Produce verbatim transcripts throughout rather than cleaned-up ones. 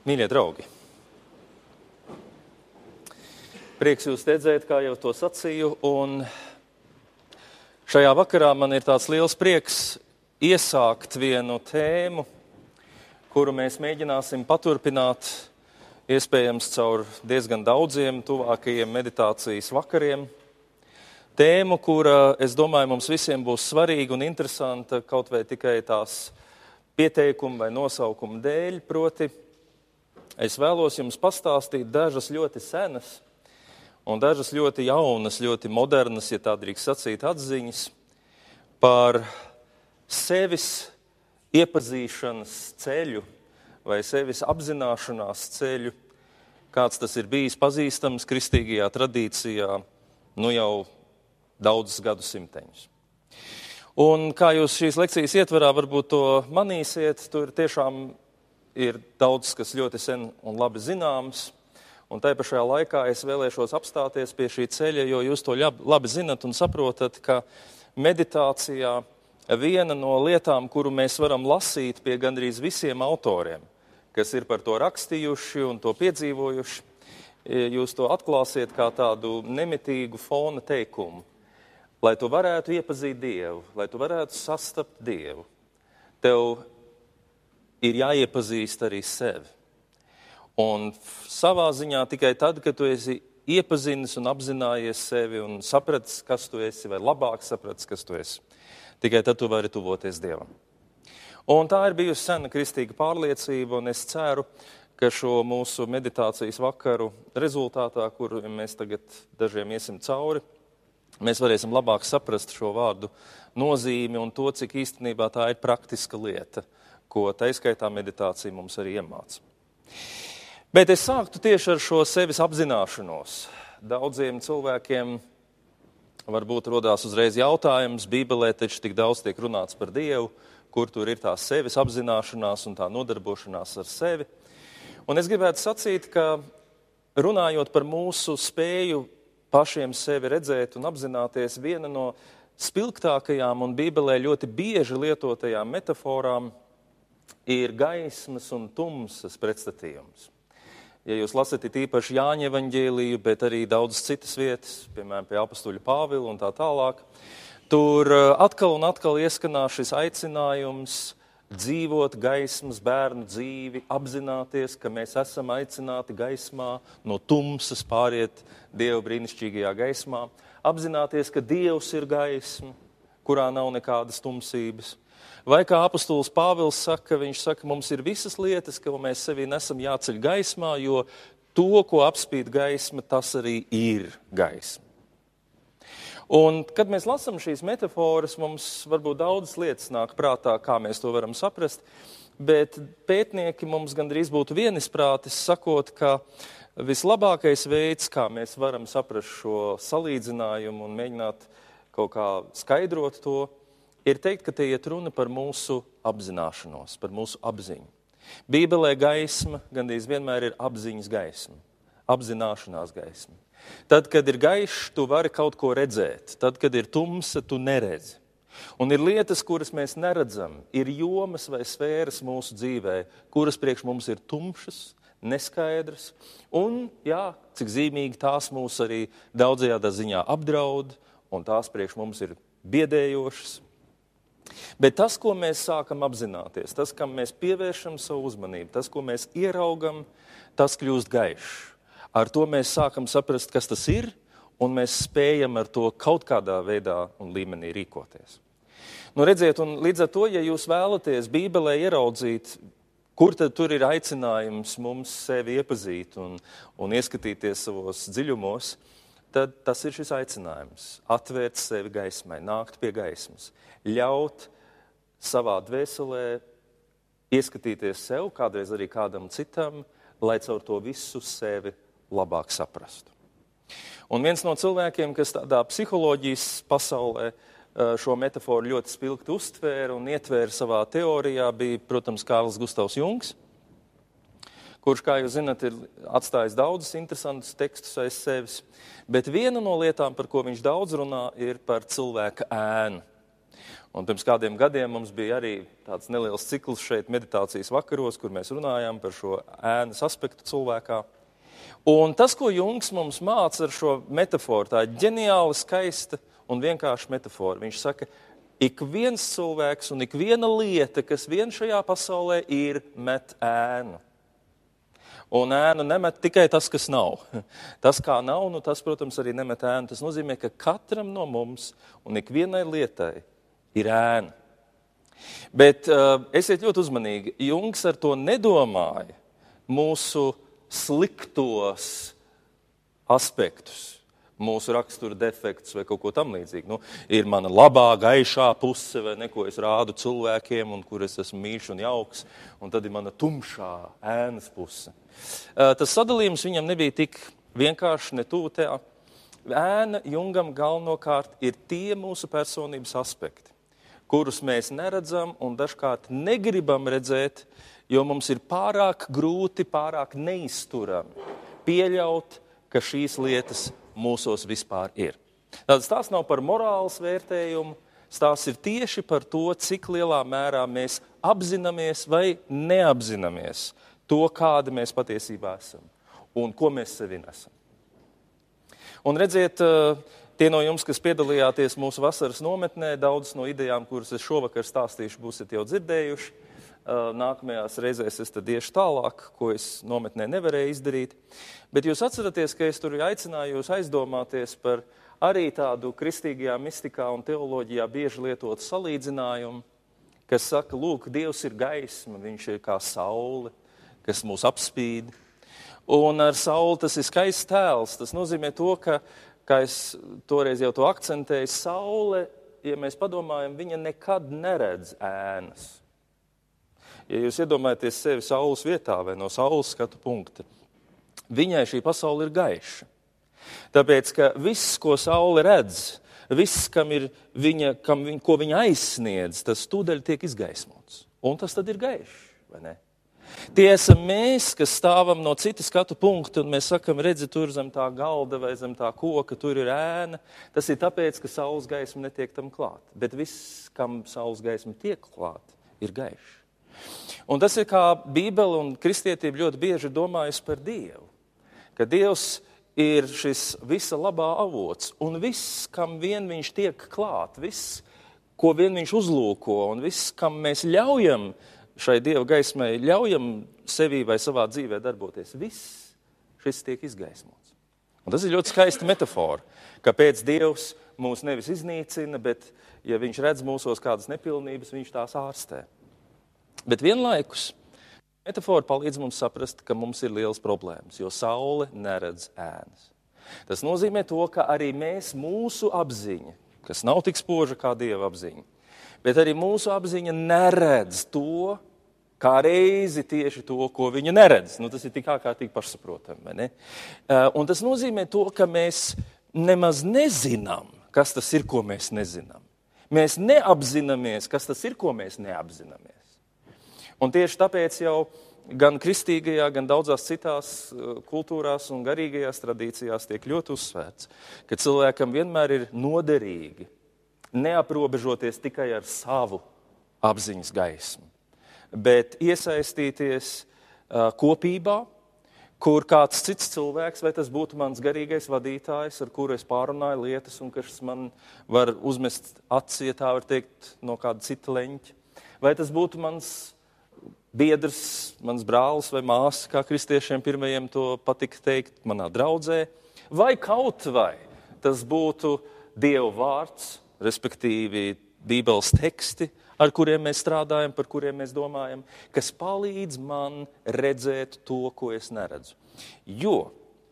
Mīļie draugi, prieks jūs redzēt, kā jau to sacīju, un šajā vakarā man ir tāds liels prieks iesākt vienu tēmu, kuru mēs mēģināsim paturpināt, iespējams caur diezgan daudziem tuvākajiem meditācijas vakariem. Tēmu, kura, es domāju, mums visiem būs svarīga un interesanta, kaut vai tikai tās pieteikuma vai nosaukuma dēļ, proti, es vēlos jums pastāstīt dažas ļoti senas un dažas ļoti jaunas, ļoti modernas, ja tā drīkst sacīt, atziņas par sevis iepazīšanas ceļu vai sevis apzināšanās ceļu, kāds tas ir bijis pazīstams kristīgajā tradīcijā, nu jau daudzus gadsimteņus. Un kā jūs šīs lekcijas ietverā varbūt to manīsiet, tur tiešām ir daudz, kas ļoti sen un labi zināms, un tai pašajā laikā es vēlēšos apstāties pie šī ceļa, jo jūs to labi zinat un saprotat, ka meditācijā viena no lietām, kuru mēs varam lasīt pie gandrīz visiem autoriem, kas ir par to rakstījuši un to piedzīvojuši, jūs to atklāsiet kā tādu nemitīgu fona teikumu, lai tu varētu iepazīt Dievu, lai tu varētu sastapt Dievu. Tev ir jāiepazīst arī sevi. Un savā ziņā tikai tad, kad tu esi iepazinis un apzinājies sevi un sapratis, kas tu esi, vai labāk sapratis, kas tu esi, tikai tad tu vari tuvoties Dievam. Un tā ir bijusi sena kristīga pārliecība, un es ceru, ka šo mūsu meditācijas vakaru rezultātā, kuru mēs tagad dažiem iesim cauri, mēs varēsim labāk saprast šo vārdu nozīmi un to, cik īstenībā tā ir praktiska lieta, ko taiskaitā meditācija mums arī iemāca. Bet es sāktu tieši ar šo sevis apzināšanos. Daudziem cilvēkiem varbūt rodās uzreiz jautājums, Bībelē taču tik daudz tiek runāts par Dievu, kur tur ir tā sevis apzināšanās un tā nodarbošanās ar sevi. Un es gribētu sacīt, ka runājot par mūsu spēju pašiem sevi redzēt un apzināties, viena no spilgtākajām un Bībelē ļoti bieži lietotajām metaforām ir gaismas un tumsas pretstatījums. Ja jūs lasat īpaši Jāņa evaņģēliju, bet arī daudzas citas vietas, piemēram, pie apostuļa Pāvila un tā tālāk, tur atkal un atkal ieskanās šis aicinājums dzīvot gaismas bērnu dzīvi, apzināties, ka mēs esam aicināti gaismā, no tumsas pāriet Dieva brīnišķīgajā gaismā, apzināties, ka Dievs ir gaisma, kurā nav nekādas tumsības. Vai kā apostols Pāvils saka, viņš saka, mums ir visas lietas, ka mēs sevī nesam jāceļ gaismā, jo to, ko apspīd gaisma, tas arī ir gaisma. Un, kad mēs lasām šīs metaforas, mums varbūt daudzas lietas nāk prātā, kā mēs to varam saprast, bet pētnieki mums gandrīz būtu vienisprātis, sakot, ka vislabākais veids, kā mēs varam saprast šo salīdzinājumu un mēģināt kaut kā skaidrot to, ir teikt, ka te iet runa par mūsu apzināšanos, par mūsu apziņu. Bībelē gaisma gandrīz vienmēr ir apziņas gaisma, apzināšanās gaisma. Tad, kad ir gaišs, tu vari kaut ko redzēt. Tad, kad ir tumsa, tu neredzi. Un ir lietas, kuras mēs neredzam, ir jomas vai sfēras mūsu dzīvē, kuras priekš mums ir tumšas, neskaidras. Un, jā, cik zīmīgi tās mūs arī daudzajādā ziņā apdraud, un tās priekš mums ir biedējošas. Bet tas, ko mēs sākam apzināties, tas, kam mēs pievēršam savu uzmanību, tas, ko mēs ieraugam, tas kļūst gaišs. Ar to mēs sākam saprast, kas tas ir, un mēs spējam ar to kaut kādā veidā un līmenī rīkoties. Nu, redziet, un līdz ar to, ja jūs vēlaties Bībelē ieraudzīt, kur tad tur ir aicinājums mums sevi iepazīt un, un ieskatīties savos dziļumos, tad tas ir šis aicinājums – atvērt sevi gaismai, nākt pie gaismas, ļaut savā dvēselē ieskatīties sev, kādreiz arī kādam citam, lai caur to visu sevi labāk saprastu. Un viens no cilvēkiem, kas tādā psiholoģijas pasaulē šo metaforu ļoti spilgti uztvēra un ietvēra savā teorijā, bija, protams, Kārls Gustavs Jungs, kurš, kā jūs zinat, ir atstājis daudzus interesantus tekstus aiz sevis. Bet viena no lietām, par ko viņš daudz runā, ir par cilvēka ēnu. Un pirms kādiem gadiem mums bija arī tāds neliels cikls šeit meditācijas vakaros, kur mēs runājām par šo ēnas aspektu cilvēkā. Un tas, ko Jungs mums māca ar šo metaforu, tā ir ģeniāli skaista un vienkārši metafora. Viņš saka, ik viens cilvēks un ik viena lieta, kas vien šajā pasaulē ir, met ēnu. Un ēnu nemet tikai tas, kas nav. Tas, kā nav, nu tas, protams, arī nemet ēnu. Tas nozīmē, ka katram no mums un ikvienai lietai ir ēna. Bet uh, esiet ļoti uzmanīgi. Jungs ar to nedomāja mūsu sliktos aspektus, mūsu rakstura defektus vai kaut ko tam līdzīgi. Nu, ir mana labā, gaišā puse, vai ne, ko es rādu cilvēkiem, un kur es esmu mīļš un jauks, un tad ir mana tumšā ēnas puse. Tas sadalījums viņam nebija tik vienkārši ne tuvu tajā. Ēna Jungam galvenokārt ir tie mūsu personības aspekti, kurus mēs neredzam un dažkārt negribam redzēt, jo mums ir pārāk grūti, pārāk neizturami pieļaut, ka šīs lietas mūsos vispār ir. Tātad tās nav par morāles vērtējumu, tās ir tieši par to, cik lielā mērā mēs apzināmies vai neapzināmies to, kādi mēs patiesībā esam un ko mēs sevi nesam. Un redziet, tie no jums, kas piedalījāties mūsu vasaras nometnē, daudzas no idejām, kuras es šovakar stāstīšu, būsiet jau dzirdējuši. Nākamajās reizēs es tad iešu tālāk, ko es nometnē nevarēju izdarīt. Bet jūs atceraties, ka es tur aicināju jūs aizdomāties par arī tādu kristīgajā mistikā un teoloģijā bieži lietotu salīdzinājumu, kas saka, lūk, Dievs ir gaisma, viņš ir kā saule, kas mūs apspīd. Un ar sauli tas ir skaists tēls. Tas nozīmē to, ka, kā es toreiz jau to akcentēju, saule, ja mēs padomājam, viņa nekad neredz ēnas. Ja jūs iedomājaties sevi saules vietā vai no saules skatu punkta, viņai šī pasaule ir gaiša. Tāpēc, ka viss, ko saule redz, viss, kam ir viņa, kam viņa, ko viņa aizsniedz, tas tūdaļ tiek izgaismots. Un tas tad ir gaišs, vai ne? Tie esam mēs, kas stāvam no citas skatu punkta, un mēs sakam, redzi, tur zem tā galda vai zem tā koka, tur ir ēna. Tas ir tāpēc, ka saules gaisma netiek tam klāt. Bet viss, kam saules gaisma tiek klāt, ir gaišs. Un tas ir kā Bībele un kristietība ļoti bieži domājusi par Dievu. Ka Dievs ir šis visa labā avots, un viss, kam vien viņš tiek klāt, viss, ko vien viņš uzlūko, un viss, kam mēs ļaujam šai Dieva gaismai, ļaujam sevī vai savā dzīvē darboties, viss šis tiek izgaismots. Un tas ir ļoti skaista metafora, kāpēc Dievs mūs nevis iznīcina, bet, ja viņš redz mūsos kādas nepilnības, viņš tās ārstē. Bet vienlaikus metafora palīdz mums saprast, ka mums ir liels problēmas, jo saule neredz ēnas. Tas nozīmē to, ka arī mēs, mūsu apziņa, kas nav tik spoža kā Dieva apziņa, bet arī mūsu apziņa neredz to, kā reizi tieši to, ko viņa neredz. Nu, tas ir tik ārkārtīgi pašsaprotami, vai ne? Un tas nozīmē to, ka mēs nemaz nezinām, kas tas ir, ko mēs nezinām. Mēs neapzināmies, kas tas ir, ko mēs neapzināmies. Un tieši tāpēc jau gan kristīgajā, gan daudzās citās kultūrās un garīgajās tradīcijās tiek ļoti uzsvērts, ka cilvēkam vienmēr ir noderīgi neaprobežoties tikai ar savu apziņas gaismu, bet iesaistīties uh, kopībā, kur kāds cits cilvēks, vai tas būtu mans garīgais vadītājs, ar kuru es pārunāju lietas un kas man var uzmest aci, ja tā var teikt, no kāda cita leņķa, vai tas būtu mans biedrs, mans brālis vai māsa, kā kristiešiem pirmajiem to patika teikt, manā draudzē, vai kaut vai tas būtu Dieva vārds, respektīvi Bībeles teksti, ar kuriem mēs strādājam, par kuriem mēs domājam, kas palīdz man redzēt to, ko es neredzu. Jo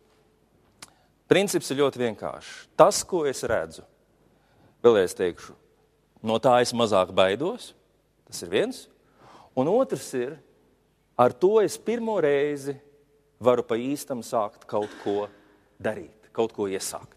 princips ir ļoti vienkāršs. Tas, ko es redzu, vēlreiz teikšu, no tā es mazāk baidos, tas ir viens. Un otrs ir, ar to es pirmo reizi varu pa īstam sākt kaut ko darīt, kaut ko iesākt.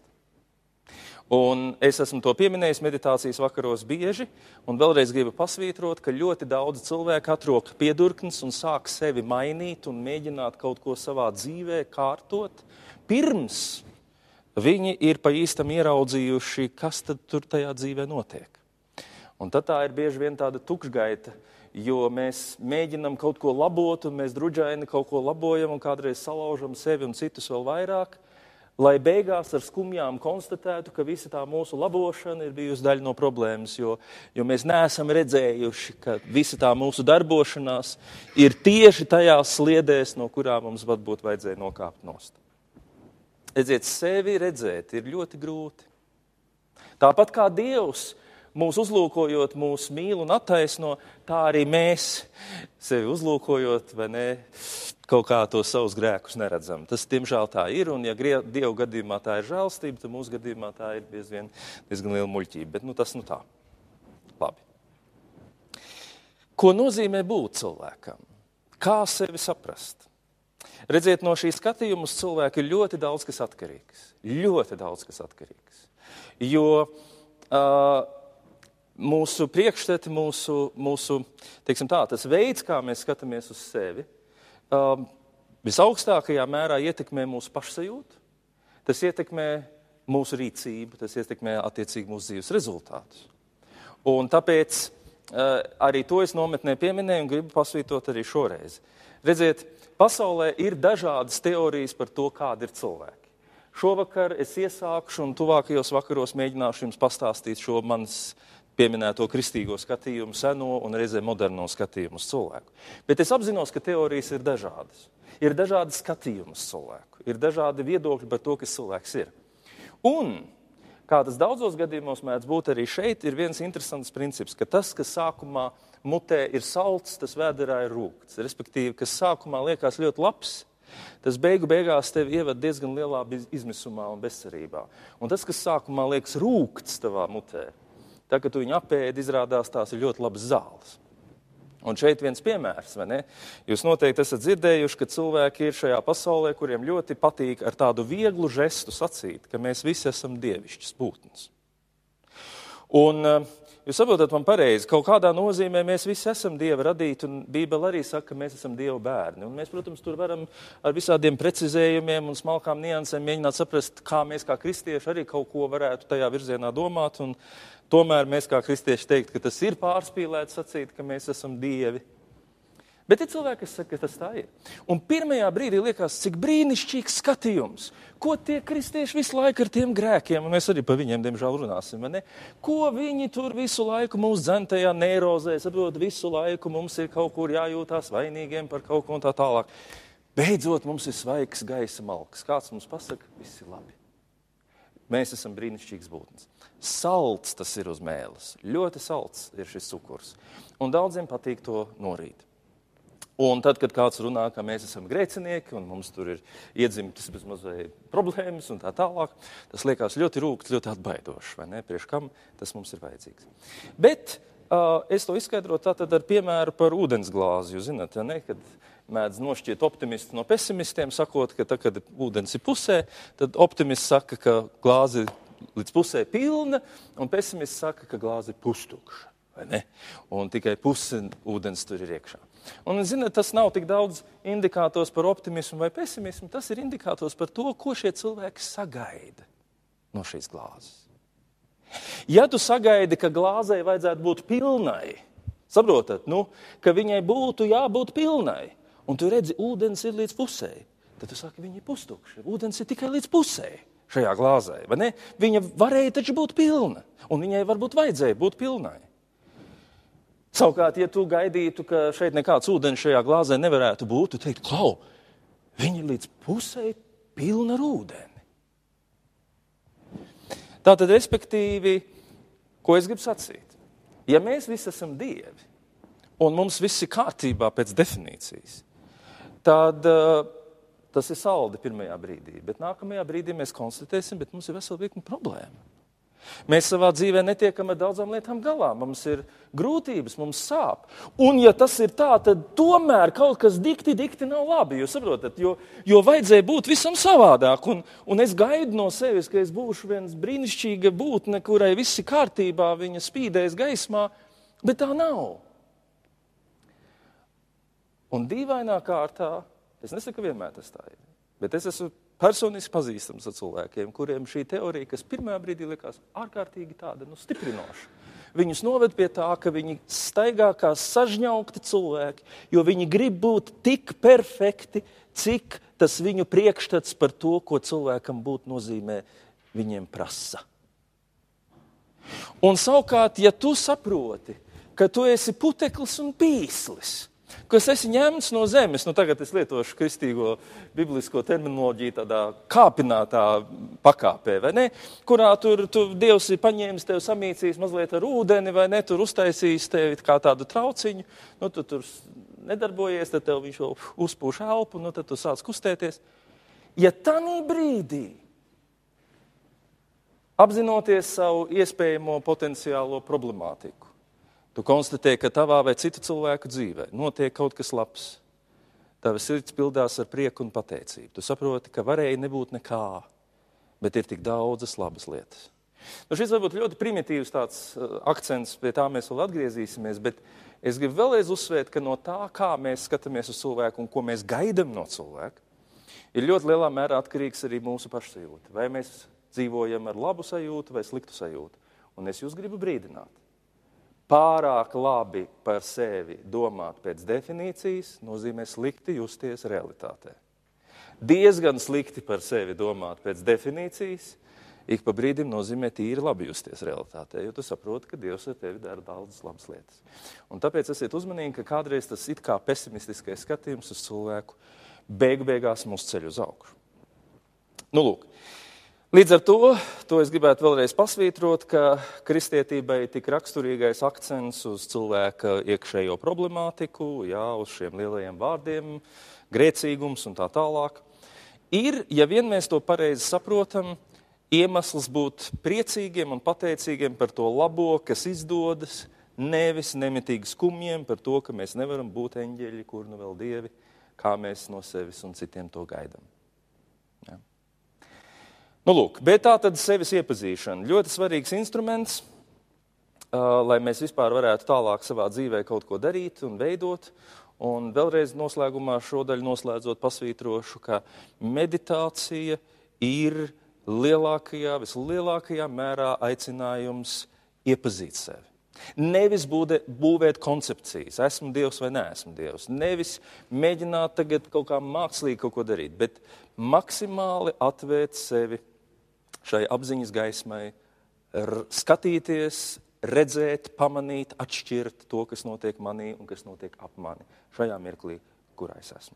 Un es esmu to pieminējis meditācijas vakaros bieži, un vēlreiz gribu pasvītrot, ka ļoti daudz cilvēku atrok piedurknes un sāk sevi mainīt un mēģināt kaut ko savā dzīvē kārtot, pirms viņi ir pa īstam ieraudzījuši, kas tad tur tajā dzīvē notiek. Un tad tā ir bieži vien tāda tukšgaita, jo mēs mēģinam kaut ko labot, un mēs druģaini kaut ko labojam, un kādreiz salaužam sevi un citus vēl vairāk, lai beigās ar skumjām konstatētu, ka visa tā mūsu labošana ir bijusi daļa no problēmas, jo, jo mēs neesam redzējuši, ka visa tā mūsu darbošanās ir tieši tajās sliedēs, no kurām mums varbūt vajadzēja nokāpt nost. Redziet, sevi redzēt ir ļoti grūti. Tāpat kā Dievs mūs uzlūkojot, mūs mīl un attaisno, tā arī mēs sevi uzlūkojot, vai ne, kaut kā tos savus grēkus neredzam. Tas, diemžēl, tā ir, un ja Dieva gadījumā tā ir žēlstība, tad mūsu gadījumā tā ir diezgan, diezgan liela muļķība. Bet nu, tas nu tā. Labi. Ko nozīmē būt cilvēkam? Kā sevi saprast? Redziet, no šī skatījuma uz cilvēku ir ļoti daudz, kas atkarīgs. Ļoti daudz, kas atkarīgs. Jo uh, mūsu priekšstati, mūsu, mūsu teiksim tā, tas veids, kā mēs skatāmies uz sevi, um, visaugstākajā mērā ietekmē mūsu pašsajūtu, tas ietekmē mūsu rīcību, tas ietekmē attiecīgi mūsu dzīves rezultātus. Un tāpēc uh, arī to es nometnē pieminēju un gribu pasvītot arī šoreiz. Redziet, pasaulē ir dažādas teorijas par to, kādi ir cilvēki. Šovakar es iesākšu un tuvākajos vakaros mēģināšu jums pastāstīt šo manas pieminēto kristīgo skatījumu, seno un reizē moderno skatījumu uz cilvēku. Bet es apzinos, ka teorijas ir dažādas. Ir dažādi skatījumi uz cilvēku, ir dažādi viedokļi par to, kas cilvēks ir. Un, kā tas daudzos gadījumos mēdz būt arī šeit, ir viens interesants princips, ka tas, kas sākumā mutē ir salds, tas vēderā ir rūgts. Respektīvi, kas sākumā liekas ļoti labs, tas beigu beigās tevi ievad diezgan lielā izmisumā un bezcerībā. Un tas, kas sākumā liekas rūgts tavā mutē, tā, kad tu viņu apēdi, izrādās tās ir ļoti labas zāles. Un šeit viens piemērs, vai ne? Jūs noteikti esat dzirdējuši, ka cilvēki ir šajā pasaulē, kuriem ļoti patīk ar tādu vieglu žestu sacīt, ka mēs visi esam dievišķas būtnes. Un jūs saprotat man pareizi, kaut kādā nozīmē mēs visi esam Dieva radīti, un Bībele arī saka, ka mēs esam Dieva bērni. Un mēs, protams, tur varam ar visādiem precizējumiem un smalkām niansēm mēģināt saprast, kā mēs kā kristieši arī kaut ko varētu tajā virzienā domāt, un tomēr mēs kā kristieši teikt, ka tas ir pārspīlēts sacīt, ka mēs esam dievi. Bet ir cilvēki, kas saka, ka tas tā ir. Un pirmajā brīdī liekas, cik brīnišķīgs skatījums. Ko tie kristieši visu laiku ar tiem grēkiem, un mēs arī par viņiem, diemžēl, runāsim, vai ne? Ko viņi tur visu laiku mūs dzen tajā neirozē, saprot, visu laiku mums ir kaut kur jājūtās vainīgiem par kaut ko un tā tālāk. Beidzot, mums ir svaigs gaisa malks. Kāds mums pasaka, viss ir labi. Mēs esam brīnišķīgs būtnes. Salds tas ir uz mēles. Ļoti salds ir šis cukurs. Un daudziem patīk to norīt. Un tad, kad kāds runā, ka mēs esam grēcinieki un mums tur ir iedzimtas bezmazai problēmas un tā tālāk, tas liekas ļoti rūgts, ļoti atbaidošs, vai ne? Priekš kam tas mums ir vajadzīgs. Bet uh, es to izskaidrotu tātad ar piemēru par ūdensglāzi. Jūs zināt, ja ne, kad mēdz nošķiet optimisti no pesimistiem, sakot, ka tad, kad ūdens ir pusē, tad optimists saka, ka glāze līdz pusē pilna, un pesimists saka, ka glāze ir pustukša, vai ne? Un tikai puse ūdens tur ir iekšā. Un, zināt, tas nav tik daudz indikātors par optimismu vai pesimismu, tas ir indikātors par to, ko šie cilvēki sagaida no šīs glāzes. Ja tu sagaidi, ka glāzei vajadzētu būt pilnai, saprotat, nu, ka viņai būtu jābūt pilnai, un tu redzi, ūdens ir līdz pusē, tad tu saki, viņa ir pustukša, ūdens ir tikai līdz pusē šajā glāzē, vai ne? Viņa varēja taču būt pilna, un viņai varbūt vajadzēja būt pilnai. Savukārt, ja tu gaidītu, ka šeit nekāds ūdens šajā glāzē nevarētu būt, tu teiktu, klau, viņi līdz pusē pilna ar ūdeni. Tātad, respektīvi, ko es gribu sacīt? Ja mēs visi esam dievi, un mums viss ir kārtībā pēc definīcijas, tad uh, tas ir saldi pirmajā brīdī, bet nākamajā brīdī mēs konstatēsim, bet mums ir vesela virkne problēma. Mēs savā dzīvē netiekam ar daudzām lietām galā. Mums ir grūtības, mums sāp. Un ja tas ir tā, tad tomēr kaut kas dikti, dikti nav labi. Jūs saprotat, jo, jo vajadzēja būt visam savādāk. Un, un es gaidu no sevis, ka es būšu viens brīnišķīga būtne, kurai viss ir kārtībā, viņa spīdēs gaismā, bet tā nav. Un dīvainā kārtā, es nesaku, ka vienmēr tas tā ir, bet es esmu personiski pazīstams ar cilvēkiem, kuriem šī teorija, kas pirmajā brīdī likās ārkārtīgi tāda, nu, stiprinoša, viņus noved pie tā, ka viņi staigā kā sažņaukti cilvēki, jo viņi grib būt tik perfekti, cik tas viņu priekšstats par to, ko cilvēkam būt nozīmē, viņiem prasa. Un savukārt, ja tu saproti, ka tu esi puteklis un pīslis, kas esi ņemts no zemes, nu tagad es lietošu kristīgo biblisko terminoloģiju tādā kāpinātā pakāpē, vai ne? Kurā tur tu, Dievs ir paņēmis tevi samīcījis mazliet ar ūdeni, vai ne? Tur uztaisījis tevi kā tādu trauciņu, nu tu tur nedarbojies, tad tev viņš uzpūš elpu, nu tad tu sāc kustēties. Ja tanī brīdī, apzinoties savu iespējamo potenciālo problemātiku, tu konstatē, ka tavā vai citu cilvēku dzīvē notiek kaut kas labs. Tava sirds pildās ar prieku un pateicību. Tu saproti, ka varēja nebūt nekā, bet ir tik daudzas labas lietas. Nu, šis varbūt ļoti primitīvs tāds uh, akcents, pie tā mēs vēl atgriezīsimies, bet es gribu vēlreiz uzsvērt, ka no tā, kā mēs skatāmies uz cilvēku un ko mēs gaidam no cilvēka, ir ļoti lielā mērā atkarīgs arī mūsu pašsajūta. Vai mēs dzīvojam ar labu sajūtu vai sliktu sajūtu. Un es jūs gribu brīdināt. Pārāk labi par sevi domāt pēc definīcijas nozīmē slikti justies realitātē. Diezgan slikti par sevi domāt pēc definīcijas, ik pa brīdim nozīmē tīri labi justies realitātē, jo tu saproti, ka Dievs ar tevi dara daudzas labas lietas. Un tāpēc esiet uzmanīgi, ka kādreiz tas it kā pesimistiskais skatījums uz cilvēku beigu beigās mūs ceļ uz augšu. Nu, lūk. Līdz ar to, to es gribētu vēlreiz pasvītrot, ka kristietībai tik raksturīgais akcents uz cilvēka iekšējo problemātiku, jā, uz šiem lielajiem vārdiem, grēcīgums un tā tālāk, ir, ja vien mēs to pareizi saprotam, iemesls būt priecīgiem un pateicīgiem par to labo, kas izdodas, nevis nemitīgi skumjiem par to, ka mēs nevaram būt eņģeļi, kur nu vēl dievi, kā mēs no sevis un citiem to gaidām. Jā. Nu, lūk, bet tā tad sevis iepazīšana. Ļoti svarīgs instruments, uh, lai mēs vispār varētu tālāk savā dzīvē kaut ko darīt un veidot. Un vēlreiz noslēgumā šodaļu noslēdzot pasvītrošu, ka meditācija ir lielākajā, vislielākajā mērā aicinājums iepazīt sevi. Nevis būde, būvēt koncepcijas, esmu Dievs vai neesmu Dievs. Nevis mēģināt tagad kaut kā mākslīgi kaut ko darīt, bet maksimāli atvērt sevi šai apziņas gaismai, r- skatīties, redzēt, pamanīt, atšķirt to, kas notiek manī un kas notiek ap mani šajā mirklī, kurā es esmu.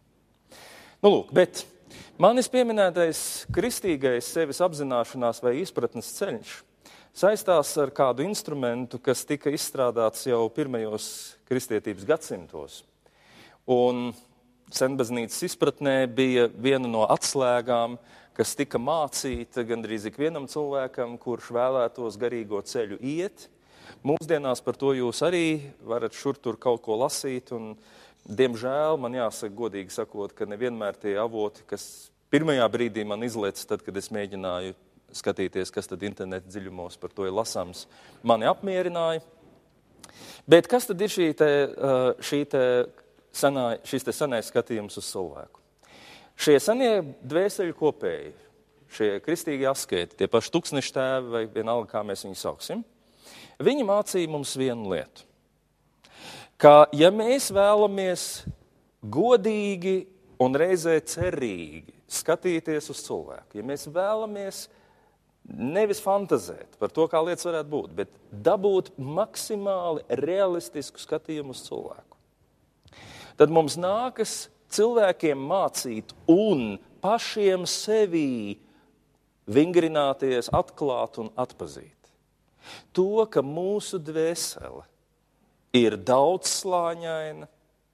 Nu, lūk, bet manis pieminētais kristīgais sevis apzināšanās vai izpratnes ceļš saistās ar kādu instrumentu, kas tika izstrādāts jau pirmajos kristietības gadsimtos. Un senbaznīcas izpratnē bija viena no atslēgām, kas tika mācīta gandrīz ikvienam cilvēkam, kurš vēlētos garīgo ceļu iet. Mūsdienās par to jūs arī varat šur tur kaut ko lasīt, un diemžēl man jāsaka godīgi sakot, ka nevienmēr tie avoti, kas pirmajā brīdī man izlec, tad, kad es mēģināju skatīties, kas tad interneta dziļumos par to ir lasāms, mani apmierināja. Bet kas tad ir šī te, šī te senā, šis te senais skatījums uz cilvēku? Šie senie dvēseļu kopēji, šie kristīgie askēti, tie paši tūkstnešu tēvi vai vienalga, kā mēs viņu sauksim, viņi mācīja mums vienu lietu. Ka, ja mēs vēlamies godīgi un reizē cerīgi skatīties uz cilvēku, ja mēs vēlamies nevis fantazēt par to, kā lietas varētu būt, bet dabūt maksimāli realistisku skatījumu uz cilvēku, tad mums nākas cilvēkiem mācīt un pašiem sevī vingrināties, atklāt un atpazīt to, ka mūsu dvēsele ir daudzslāņaina.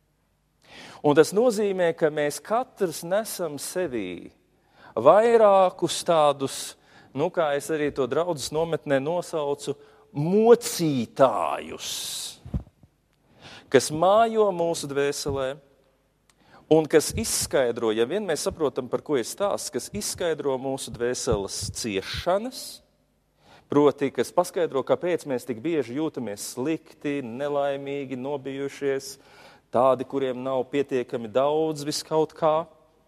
Un tas nozīmē, ka mēs katrs nesam sevī vairākus tādus, nu kā es arī to draudzes nometnē nosaucu, mocītājus, kas mājo mūsu dvēselē. Un kas izskaidro, ja vien mēs saprotam, par ko ir stāsts, kas izskaidro mūsu dvēseles ciešanas, proti, kas paskaidro, kāpēc mēs tik bieži jūtamies slikti, nelaimīgi, nobijušies, tādi, kuriem nav pietiekami daudz viskaut kā.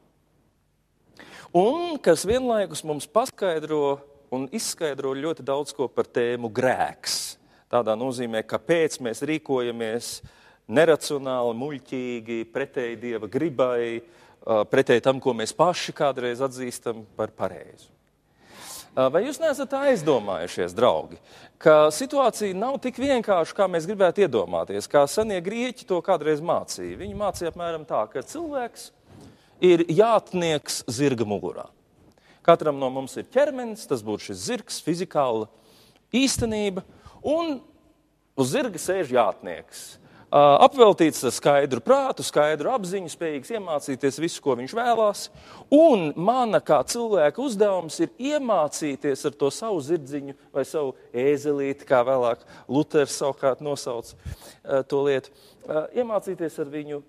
Un kas vienlaikus mums paskaidro un izskaidro ļoti daudz ko par tēmu grēks. Tādā nozīmē, kāpēc mēs rīkojamies neracionāli, muļķīgi, pretēji Dieva gribai, pretēji tam, ko mēs paši kādreiz atzīstam par pareizu. Vai jūs neesat aizdomājušies, draugi, ka situācija nav tik vienkārša, kā mēs gribētu iedomāties, kā senie grieķi to kādreiz mācīja? Viņi mācīja apmēram tā, ka cilvēks ir jātnieks zirga mugurā. Katram no mums ir ķermenis, tas būtu šis zirgs, fizikāla īstenība, un uz zirga sēž jātnieks. Apveltīts ar skaidru prātu, skaidru apziņu, spējīgs iemācīties visu, ko viņš vēlās. Un mana kā cilvēka uzdevums ir iemācīties ar to savu zirdziņu vai savu ēzelīti, kā vēlāk Luters savukārt nosauc to lietu, iemācīties ar viņu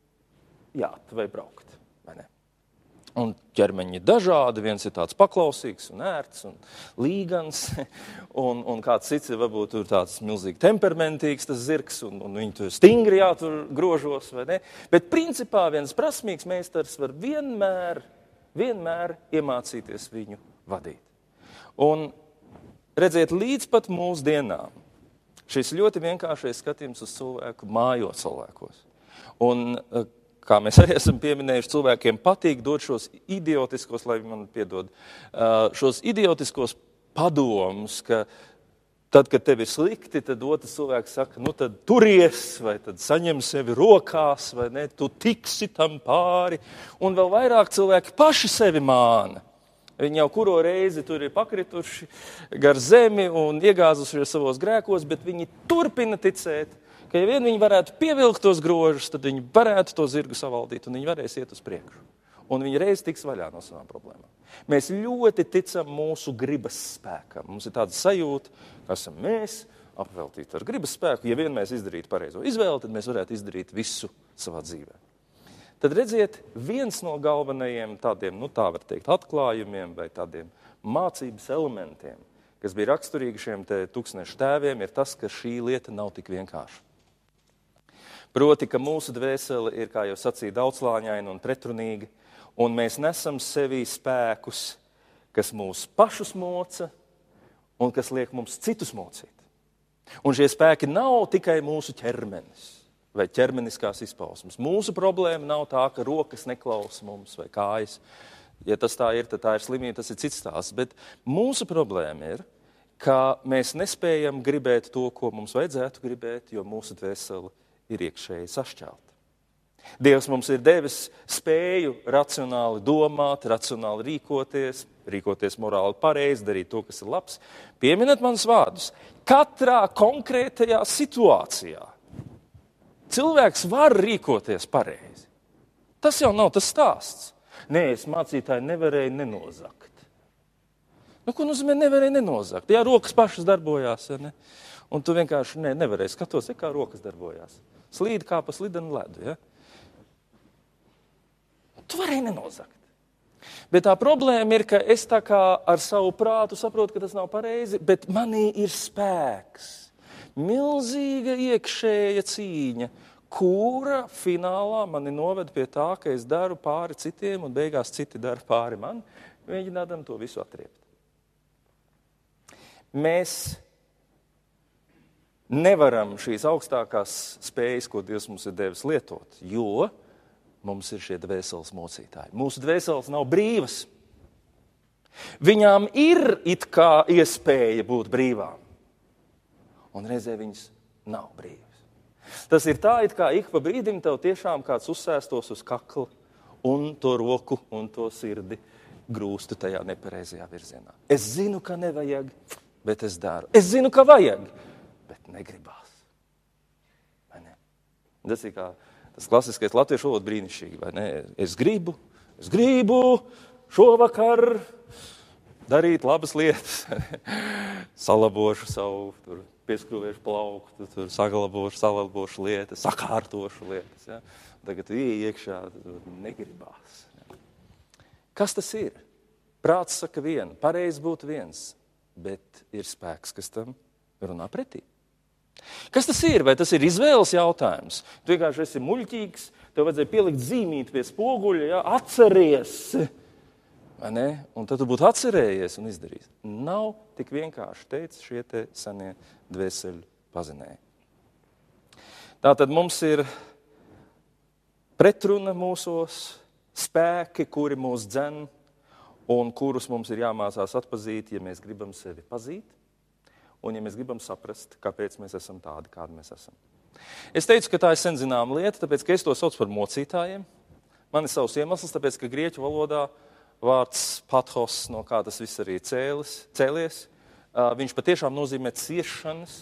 jāt vai braukt. Vai ne? Un ķermeņi ir dažādi, viens ir tāds paklausīgs un ērts un līgans, un, un kāds cits ir varbūt tur tāds milzīgi temperamentīgs tas zirgs, un, un viņi tur stingri jātur grožos, vai ne? Bet principā viens prasmīgs meistars var vienmēr, vienmēr iemācīties viņu vadīt. Un redziet, līdz pat mūsdienām šis ļoti vienkāršais skatījums uz cilvēku mājo cilvēkos. Un kā mēs arī esam pieminējuši, cilvēkiem patīk dot šos idiotiskos, lai man piedod, šos idiotiskos padomus, ka tad, kad tev ir slikti, tad otrs cilvēks saka, nu tad turies, vai tad saņem sevi rokās, vai ne, tu tiksi tam pāri. Un vēl vairāk cilvēki paši sevi māna. Viņi jau kuro reizi tur ir pakrituši gar zemi un iegāzušies savos grēkos, bet viņi turpina ticēt, ka ja vien viņi varētu pievilkt tos grožus, tad viņi varētu to zirgu savaldīt un viņi varēs iet uz priekšu. Un viņi reiz tiks vaļā no savām problēmām. Mēs ļoti ticam mūsu gribas spēkam. Mums ir tāda sajūta, ka esam mēs apveltīti ar gribas spēku. Ja vien mēs izdarītu pareizo izvēli, tad mēs varētu izdarīt visu savā dzīvē. Tad redziet, viens no galvenajiem tādiem, nu tā var teikt, atklājumiem vai tādiem mācības elementiem, kas bija raksturīgi šiem te tūkstnešu tēviem, ir tas, ka šī lieta nav tik vienkārša. Proti, ka mūsu dvēsele ir, kā jau sacīja, daudzslāņaina un pretrunīga, un mēs nesam sevī spēkus, kas mūs pašus moca un kas liek mums citus mocīt. Un šie spēki nav tikai mūsu ķermenis vai ķermeniskās izpausmes. Mūsu problēma nav tā, ka rokas neklausa mums vai kājas. Ja tas tā ir, tad tā ir slimība, tas ir cits stāsts. Bet mūsu problēma ir, ka mēs nespējam gribēt to, ko mums vajadzētu gribēt, jo mūsu dvēsele ir iekšēji sašķelta. Dievs mums ir devis spēju racionāli domāt, racionāli rīkoties, rīkoties morāli pareizi, darīt to, kas ir labs. Pieminat manus vārdus. Katrā konkrētajā situācijā cilvēks var rīkoties pareizi. Tas jau nav tas stāsts. Nē, es mācītāji nevarēju nenozakt. Nu, ko nozīmē nevarēju nenozakt? Jā, rokas pašas darbojās, ja ne? Un tu vienkārši ne, nevarēji skatos, ja kā rokas darbojās. Slīd kā pa slidenu ledu, ja? Tu varēji nenozakt. Bet tā problēma ir, ka es tā kā ar savu prātu saprotu, ka tas nav pareizi, bet manī ir spēks. Milzīga iekšēja cīņa, kura finālā mani noved pie tā, ka es daru pāri citiem un beigās citi dara pāri man, mēģinādam to visu atriept. Mēs nevaram šīs augstākās spējas, ko Dievs mums ir devis lietot, jo mums ir šie dvēseles mocītāji. Mūsu dvēseles nav brīvas. Viņām ir it kā iespēja būt brīvām. Un reizē viņas nav brīvas. Tas ir tā, it kā ik pa brīdim tev tiešām kāds uzsēstos uz kakla un to roku un to sirdi grūstu tajā nepareizajā virzienā. Es zinu, ka nevajag, bet es daru. Es zinu, ka vajag, bet negribās. Vai ne? Tas ir kā tas klasiskais latviešu valoda brīnišķīgi, vai ne? Es gribu, es gribu šovakar darīt labas lietas. Salabošu savu, tur, pieskrūvēšu plauktu, tur, saglabošu, salabošu lietas, sakārtošu lietas. Ja? Tagad tu ieej iekšā, negribās. Ja? Kas tas ir? Prāts saka vienu, pareizi būtu viens, bet ir spēks, kas tam runā pretī. Kas tas ir? Vai tas ir izvēles jautājums? Tu vienkārši esi muļķīgs, tev vajadzēja pielikt zīmīti pie spoguļa, ja? Atceries, vai ne? Un tad tu būtu atcerējies un izdarījis. Nav tik vienkārši, teica šie te senie dvēseļu pazinēja. Tātad mums ir pretruna mūsos, spēki, kuri mūs dzen un kurus mums ir jāmācās atpazīt, ja mēs gribam sevi pazīt un ja mēs gribam saprast, kāpēc mēs esam tādi, kādi mēs esam. Es teicu, ka tā ir sen zināma lieta, tāpēc, ka es to saucu par mocītājiem. Man ir savs iemesls, tāpēc, ka grieķu valodā vārds pathos, no kā tas viss arī cēlis, cēlies, viņš patiešām nozīmē ciešanas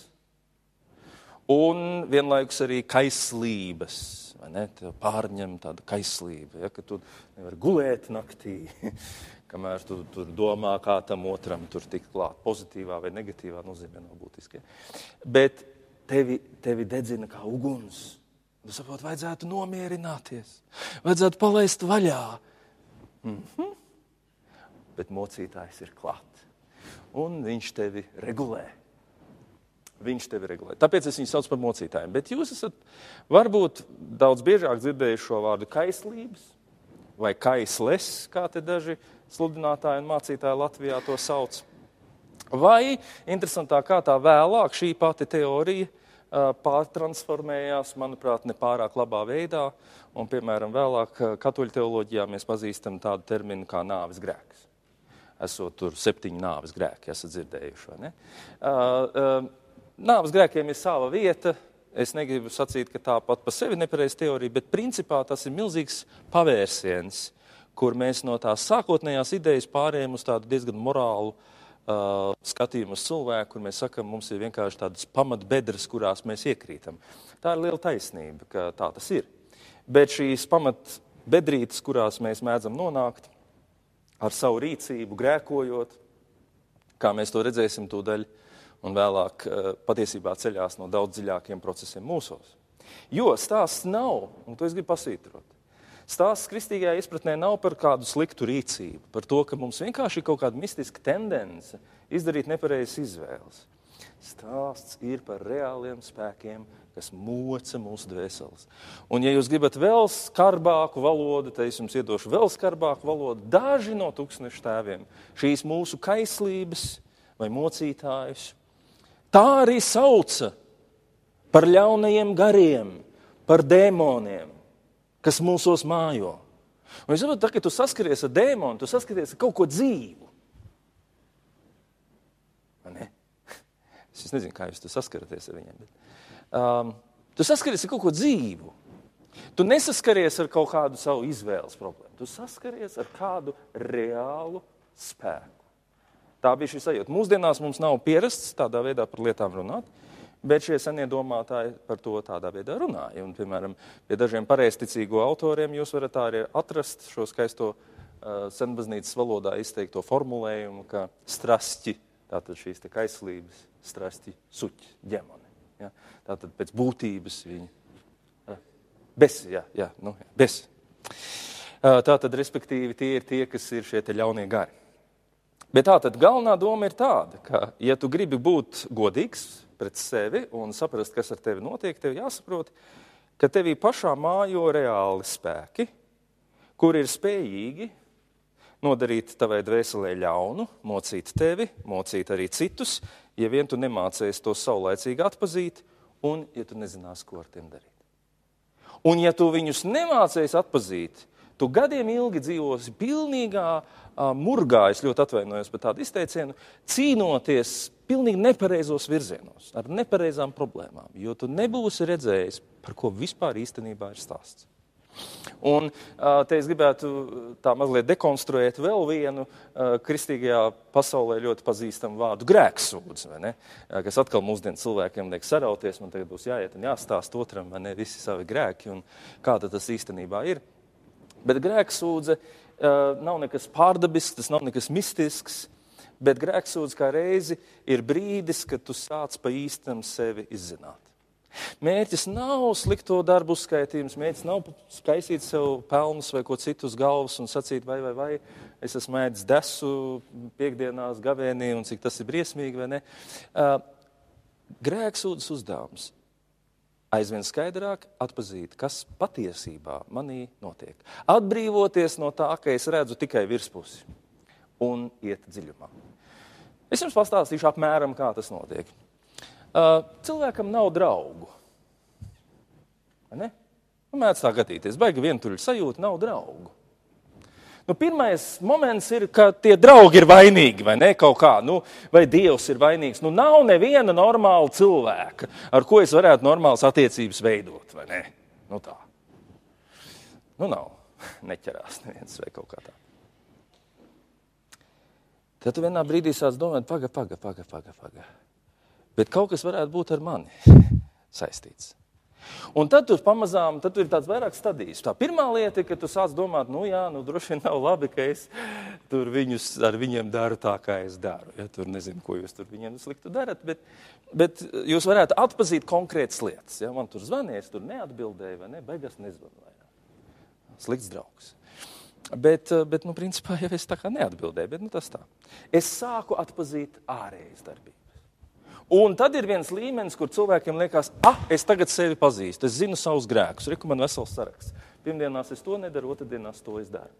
un vienlaikus arī kaislības. Vai ne? Tev pārņem tāda kaislība, ja, ka tu nevari gulēt naktī, kamēr tu tur domā, kā tam otram tur tikt klāt. Pozitīvā vai negatīvā nozīmē nav būtiski. Ja. Bet tevi, tevi dedzina kā uguns. Tu saproti, vajadzētu nomierināties, vajadzētu palaist vaļā. Mhm. Bet mocītājs ir klāt. Un viņš tevi regulē. Viņš tevi regulē. Tāpēc es viņu sauc par mocītājiem. Bet jūs esat varbūt daudz biežāk dzirdējuši šo vārdu kaislības vai kaisles, kā te daži sludinātāji un mācītāji Latvijā to sauc. Vai, interesantā kārtā, vēlāk šī pati teorija uh, pārtransformējās, manuprāt, nepārāk labā veidā. Un, piemēram, vēlāk katoļu teoloģijā mēs pazīstam tādu terminu kā nāves grēks. Esot tur septiņi nāves grēki, esat dzirdējuši, vai ne? Uh, uh, Nāves grēkiem ir sava vieta. Es negribu sacīt, ka tā pat pa sevi nepareiz teorija, bet principā tas ir milzīgs pavērsiens, kur mēs no tās sākotnējās idejas pārējām uz tādu diezgan morālu uh, skatījumu uz cilvēku, kur mēs sakam, mums ir vienkārši tādas pamatbedres, kurās mēs iekrītam. Tā ir liela taisnība, ka tā tas ir. Bet šīs pamatbedrītes, kurās mēs mēdzam nonākt ar savu rīcību, grēkojot, kā mēs to redzēsim tūdaļ, un vēlāk patiesībā ceļās no daudz dziļākiem procesiem mūsos. Jo stāsts nav, un to es gribu pasvītrot, stāsts kristīgajā izpratnē nav par kādu sliktu rīcību, par to, ka mums vienkārši ir kaut kāda mistiska tendence izdarīt nepareizas izvēles. Stāsts ir par reāliem spēkiem, kas moca mūsu dvēseles. Un ja jūs gribat vēl skarbāku valodu, tad es jums iedošu vēl skarbāku valodu, daži no tūkstnešu tēviem, šīs mūsu kaislības vai mocītājus, tā arī sauca par ļaunajiem gariem, par dēmoniem, kas mūsos mājo. Un es saprotu, tā, ka tu saskaries ar dēmonu, tu saskaries ar kaut ko dzīvu. Vai ne? Es nezinu, kā jūs tu saskaraties ar viņiem. Bet, um, tu saskaries ar kaut ko dzīvu. Tu nesaskaries ar kaut kādu savu izvēles problēmu. Tu saskaries ar kādu reālu spēku. Tā bija šī sajūta. Mūsdienās mums nav pierasts tādā veidā par lietām runāt, bet šie senie domātāji par to tādā veidā runāja. Un, piemēram, pie dažiem pareizticīgo autoriem jūs varat tā arī atrast šo skaisto uh, senbaznīcas valodā izteikto formulējumu, ka strasti, tātad šīs te kaislības, strasti suķi, ģemoni. Ja? Tātad pēc būtības viņi uh, bes, jā, jā, nu, bes. Uh, tātad, respektīvi, tie ir tie, kas ir šie te ļaunie gari. Bet tātad galvenā doma ir tāda, ka, ja tu gribi būt godīgs pret sevi un saprast, kas ar tevi notiek, tev jāsaprot, ka tevī pašā mājo reāli spēki, kuri ir spējīgi nodarīt tavai dvēselē ļaunu, mocīt tevi, mocīt arī citus, ja vien tu nemācies to saulaicīgi atpazīt un ja tu nezinās, ko ar tiem darīt. Un ja tu viņus nemācies atpazīt, tu gadiem ilgi dzīvosi pilnīgā uh, murgā, es ļoti atvainojos par tādu izteicienu, cīnoties pilnīgi nepareizos virzienos, ar nepareizām problēmām, jo tu nebūsi redzējis, par ko vispār īstenībā ir stāsts. Un uh, te es gribētu tā mazliet dekonstruēt vēl vienu uh, kristīgajā pasaulē ļoti pazīstamu vārdu grēksūdz, vai ne? Uh, kas atkal mūsdienu cilvēkiem liek sarauties, man tagad būs jāiet un jāstāst otram, vai ne, visi savi grēki un kā tas īstenībā ir. Bet grēksūdze uh, nav nekas pārdabisks, tas nav nekas mistisks, bet grēksūdze kā reizi ir brīdis, kad tu sāc pa īstam sevi izzināt. Mērķis nav slikto darbu uzskaitījums, mērķis nav skaisīt sev pelnus vai ko citu uz galvas un sacīt, vai, vai, vai, es esmu ēdis desu piekdienās gavēnī un cik tas ir briesmīgi, vai ne. Uh, grēksūdzes uzdevums. Aizvien skaidrāk atpazīt, kas patiesībā manī notiek. Atbrīvoties no tā, ka es redzu tikai virspusi un iet dziļumā. Es jums pastāstīšu apmēram, kā tas notiek. Uh, cilvēkam nav draugu. Vai ne? Nu, mēdz tā gadīties. Baigi vientuļu sajūta, nav draugu. Nu, pirmais moments ir, ka tie draugi ir vainīgi, vai ne, kaut kā, nu, vai Dievs ir vainīgs. Nu, nav neviena normāla cilvēka, ar ko es varētu normālas attiecības veidot, vai ne? Nu, tā. Nu, nav. Neķerās neviens vai kaut kā tā. Tad tu vienā brīdī sāc domāt, paga, paga, paga, paga, paga. Bet kaut kas varētu būt ar mani saistīts. Un tad tur pamazām, tad tur ir tāds vairāk stadijas. Tā pirmā lieta ir, ka tu sāc domāt, nu jā, nu droši vien nav labi, ka es tur viņus ar viņiem daru tā, kā es daru. Ja, tur nezinu, ko jūs tur viņiem sliktu darat, bet, bet jūs varētu atpazīt konkrētas lietas. Ja, man tur zvanīja, es tur neatbildēju, vai ne, beigās nezvanu vairāk. Slikts draugs. Bet, bet, nu, principā jau es tā kā neatbildēju, bet, nu, tas tā. Es sāku atpazīt ārējas darbības. Un tad ir viens līmenis, kur cilvēkiem liekas, ah, es tagad sevi pazīstu, es zinu savus grēkus, reku man vesels saraksts. Pirmdienās es to nedaru, otrdienās to es daru.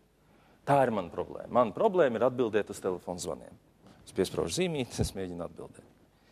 Tā ir mana problēma. Mana problēma ir atbildēt uz telefonu zvaniem. Es piespraužu zīmītes, es mēģinu atbildēt.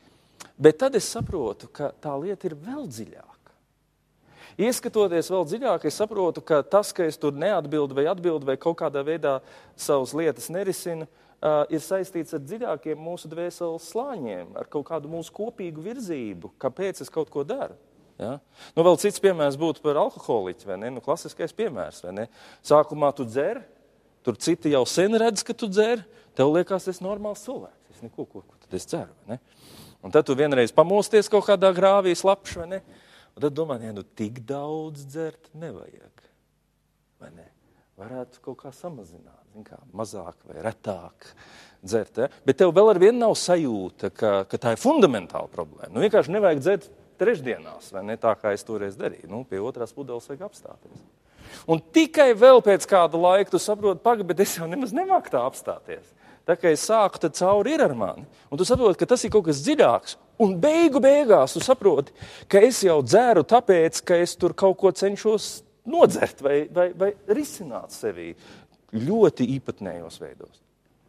Bet tad es saprotu, ka tā lieta ir vēl dziļāka. Ieskatoties vēl dziļāk, es saprotu, ka tas, ka es tur neatbildu vai atbildu vai kaut kādā veidā savas lietas nerisinu, Uh, ir saistīts ar dziļākiem mūsu dvēseles slāņiem, ar kaut kādu mūsu kopīgu virzību, kāpēc es kaut ko daru. Ja? Nu, vēl cits piemērs būtu par alkoholiķi, vai ne? Nu, klasiskais piemērs, vai ne? Sākumā tu dzer, tur citi jau sen redz, ka tu dzer, tev liekas, es normāls cilvēks, es neko, ko, ko tad es dzeru, vai ne? Un tad tu vienreiz pamosties kaut kādā grāvī slapš, vai ne? Un tad domā, ja nu tik daudz dzert nevajag, vai ne? Varētu kaut kā samazināt, zin kā, mazāk vai retāk dzert. Ja? Bet tev vēl ar vienu nav sajūta, ka, ka tā ir fundamentāla problēma. Nu, vienkārši nevajag dzert trešdienās, vai ne tā, kā es toreiz darīju. Nu, pie otrās pudeles vajag apstāties. Un tikai vēl pēc kāda laika tu saproti, paga, bet es jau nemaz nemāku tā apstāties. Tā kā es sāku, tad cauri ir ar mani. Un tu saproti, ka tas ir kaut kas dziļāks. Un beigu beigās tu saproti, ka es jau dzēru tāpēc, ka es tur kaut ko cenšos nodzert vai, vai, vai risināt sevī ļoti īpatnējos veidos.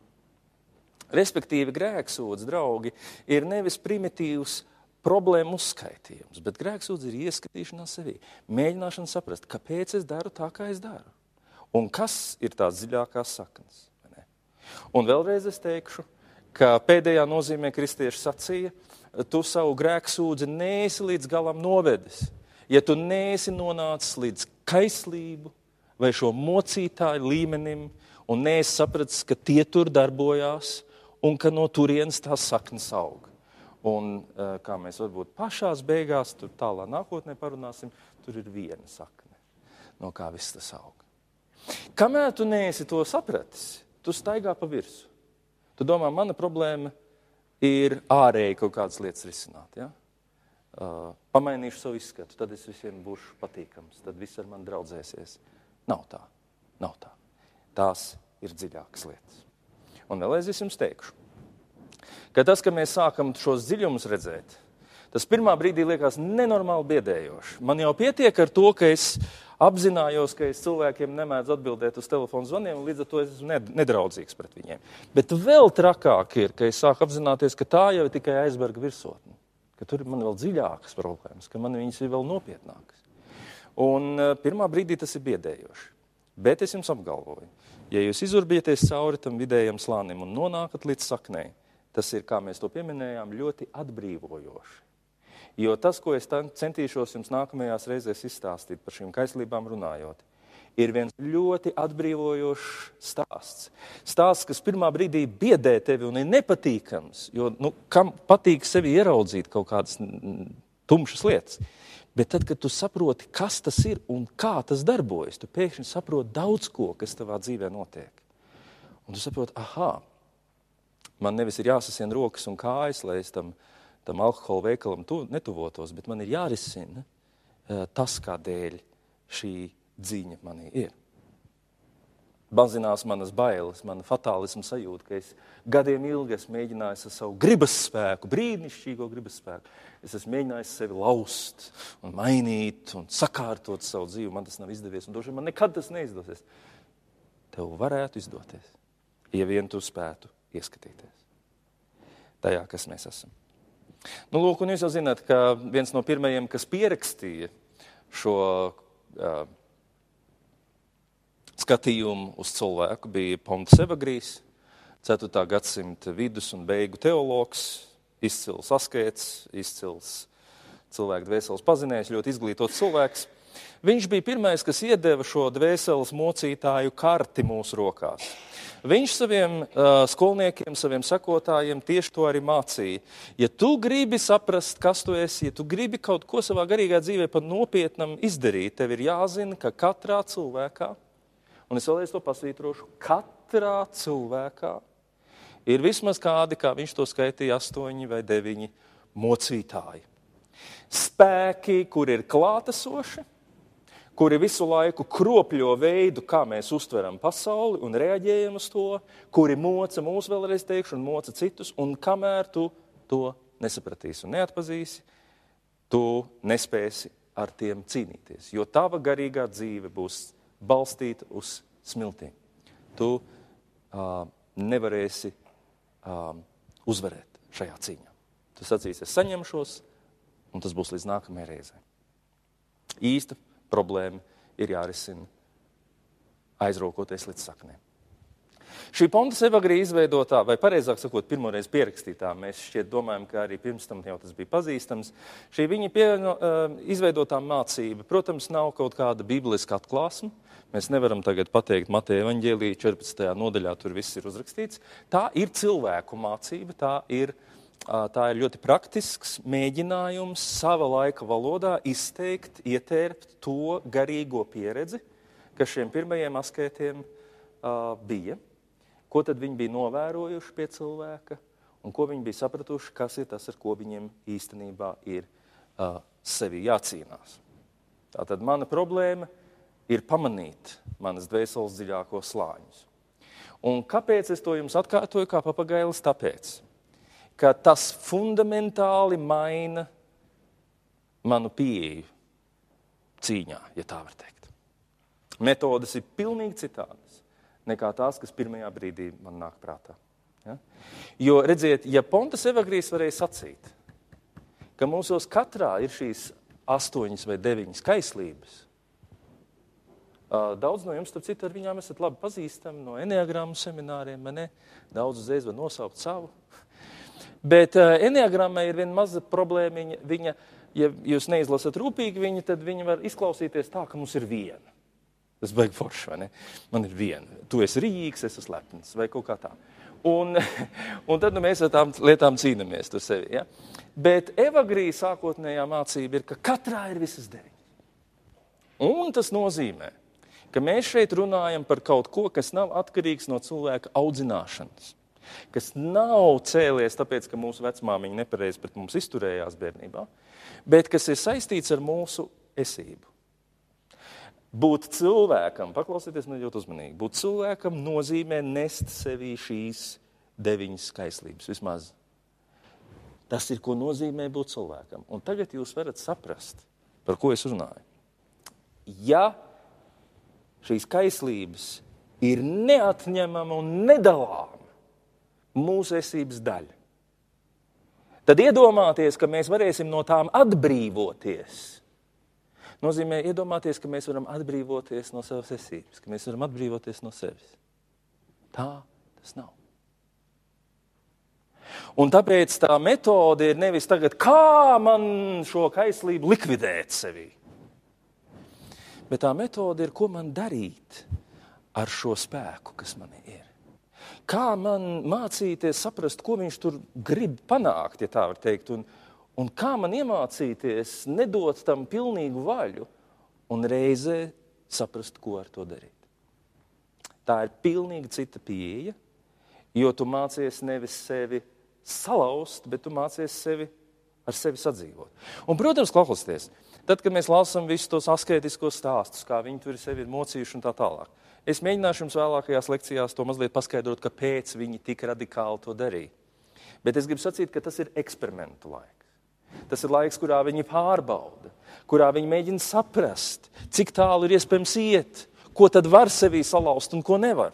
Respektīvi, grēksūdz, draugi, ir nevis primitīvs problēmu uzskaitījums, bet grēksūdz ir ieskatīšanās sevī. Mēģināšana saprast, kāpēc es daru tā, kā es daru. Un kas ir tās dziļākās saknes. Ne? Un vēlreiz es teikšu, ka pēdējā nozīmē kristieši sacīja, tu savu grēksūdzi neesi līdz galam novedis. Ja tu neesi nonācis līdz kaislību vai šo mocītāju līmenim un neesi sapratis, ka tie tur darbojās un ka no turienes tās saknes aug. Un kā mēs varbūt pašās beigās, tur tālā nākotnē parunāsim, tur ir viena sakne, no kā viss tas aug. Kamēr tu neesi to sapratis, tu staigā pa virsu. Tu domā, mana problēma ir ārēji kaut kādas lietas risināt, ja? Uh, pamainīšu savu izskatu, tad es visiem būšu patīkams, tad viss ar mani draudzēsies. Nav tā, nav tā. Tās ir dziļākas lietas. Un vēlreiz es jums teikšu, ka tas, ka mēs sākam šos dziļumus redzēt, tas pirmā brīdī liekas nenormāli biedējoši. Man jau pietiek ar to, ka es apzinājos, ka es cilvēkiem nemēdzu atbildēt uz telefonu zvaniem, un līdz ar to es esmu nedraudzīgs pret viņiem. Bet vēl trakāk ir, ka es sāku apzināties, ka tā jau ir tikai aizberga virsotne. Ka tur man vēl dziļākas problēmas, ka man viņas ir vēl nopietnākas. Un uh, pirmā brīdī tas ir biedējoši. Bet es jums apgalvoju, ja jūs izurbieties cauri tam vidējam slānim un nonākat līdz saknei, tas ir, kā mēs to pieminējām, ļoti atbrīvojoši. Jo tas, ko es centīšos jums nākamajās reizēs izstāstīt par šīm kaislībām runājot, ir viens ļoti atbrīvojošs stāsts. Stāsts, kas pirmā brīdī biedē tevi un ir nepatīkams, jo, nu, kam patīk sevi ieraudzīt kaut kādas tumšas lietas. Bet tad, kad tu saproti, kas tas ir un kā tas darbojas, tu pēkšņi saproti daudz ko, kas tavā dzīvē notiek. Un tu saproti, aha, man nevis ir jāsasien rokas un kājas, lai es tam, tam alkohola veikalam tu, netuvotos, bet man ir jārisina tas, kādēļ šī dzīņa manī ir. Bazinās manas bailes, mana fatālisma sajūta, ka es gadiem ilgi esmu mēģinājis ar savu gribas spēku, brīnišķīgo gribas spēku. Es esmu mēģinājis sevi laust un mainīt un sakārtot savu dzīvi. Man tas nav izdevies un droši man nekad tas neizdosies. Tev varētu izdoties, ja vien tu spētu ieskatīties tajā, kas mēs esam. Nu, lūk, un jūs jau zināt, ka viens no pirmajiem, kas pierakstīja šo uh, skatījumu uz cilvēku, bija Pontus Evagrijs, ceturtā gadsimta vidus un beigu teologs, izcils askēts, izcils cilvēku dvēseles pazinējs, ļoti izglītots cilvēks. Viņš bija pirmais, kas iedeva šo dvēseles mocītāju karti mūsu rokās. Viņš saviem uh, skolniekiem, saviem sekotājiem tieši to arī mācīja. Ja tu gribi saprast, kas tu esi, ja tu gribi kaut ko savā garīgā dzīvē pat nopietnam izdarīt, tev ir jāzina, ka katrā cilvēkā, un es vēlreiz to pasvītrošu, katrā cilvēkā ir vismaz kādi, kā viņš to skaitīja, astoņi vai deviņi mocītāji. Spēki, kur ir klātesoši, kuri visu laiku kropļo veidu, kā mēs uztveram pasauli un reaģējam uz to, kuri moca mūs vēlreiz teikšu un moca citus, un kamēr tu to nesapratīsi un neatpazīsi, tu nespēsi ar tiem cīnīties, jo tava garīgā dzīve būs balstīta uz smiltīm. Tu uh, nevarēsi uh, uzvarēt šajā cīņā. Tu sacīsi, es saņemšos, un tas būs līdz nākamajai reizei. Īsta problēma ir jārisina aizraukoties līdz saknēm. Šī Pontus Evagrija izveidotā, vai pareizāk sakot, pirmoreiz pierakstītā, mēs šķiet domājam, ka arī pirms tam jau tas bija pazīstams, šī viņa pie, uh, izveidotā mācība, protams, nav kaut kāda bibliska atklāsme. Mēs nevaram tagad pateikt Mateja evaņģēlija četrpadsmitajā nodaļā, tur viss ir uzrakstīts. Tā ir cilvēku mācība, tā ir Tā ir ļoti praktisks mēģinājums sava laika valodā izteikt, ietērpt to garīgo pieredzi, kas šiem pirmajiem askētiem uh, bija, ko tad viņi bija novērojuši pie cilvēka un ko viņi bija sapratuši, kas ir tas, ar ko viņiem īstenībā ir uh, sevi jācīnās. Tātad mana problēma ir pamanīt manas dvēseles dziļākos slāņus. Un kāpēc es to jums atkārtoju kā papagailis? Tāpēc, ka tas fundamentāli maina manu pieeju cīņā, ja tā var teikt. Metodas ir pilnīgi citādas nekā tās, kas pirmajā brīdī man nāk prātā. Ja? Jo, redziet, ja Pontus Evagrijs varēja sacīt, ka mūsos katrā ir šīs astoņas vai deviņas kaislības, daudz no jums, starp citu, ar viņām esat labi pazīstami no eneagrammu semināriem, ne? Daudz uzreiz var nosaukt savu. Bet uh, eneagrammai ir viena maza problēma, viņa, ja jūs neizlasat rūpīgi viņu, tad viņa var izklausīties tā, ka mums ir viena. Tas baigi forši, vai ne? Man ir viena. Tu esi rīgs, es esmu lepns, vai kaut kā tā. Un, un tad nu, mēs ar tām lietām cīnamies tur sevi. Ja? Bet Evagrija sākotnējā mācība ir, ka katrā ir visas deviņas. Un tas nozīmē, ka mēs šeit runājam par kaut ko, kas nav atkarīgs no cilvēka audzināšanas. Kas nav cēlies tāpēc, ka mūsu vecmāmiņa nepareizi pret mums izturējās bērnībā, bet kas ir saistīts ar mūsu esību. Būt cilvēkam, paklausieties man ļoti uzmanīgi, būt cilvēkam nozīmē nest sevī šīs deviņas kaislības, vismaz. Tas ir, ko nozīmē būt cilvēkam. Un tagad jūs varat saprast, par ko es runāju. Ja šīs kaislības ir neatņemama un nedalāma mūsu esības daļa, tad iedomāties, ka mēs varēsim no tām atbrīvoties, nozīmē iedomāties, ka mēs varam atbrīvoties no savas esības, ka mēs varam atbrīvoties no sevis. Tā tas nav. Un tāpēc tā metode ir nevis tagad, kā man šo kaislību likvidēt sevī, bet tā metode ir, ko man darīt ar šo spēku, kas man ir. Kā man mācīties saprast, ko viņš tur grib panākt, ja tā var teikt, un, un kā man iemācīties nedot tam pilnīgu vaļu un reizē saprast, ko ar to darīt. Tā ir pilnīgi cita pieeja, jo tu mācies nevis sevi salauzt, bet tu mācies sevi ar sevi sadzīvot. Un, protams, klausieties, tad, kad mēs lasām visus tos askētiskos stāstus, kā viņi tur sevi ir mocījuši un tā tālāk, es mēģināšu jums vēlākajās lekcijās to mazliet paskaidrot, kāpēc viņi tik radikāli to darīja. Bet es gribu sacīt, ka tas ir eksperimentu laiks. Tas ir laiks, kurā viņi pārbauda, kurā viņi mēģina saprast, cik tālu ir iespējams iet, ko tad var sevī salauzt un ko nevar.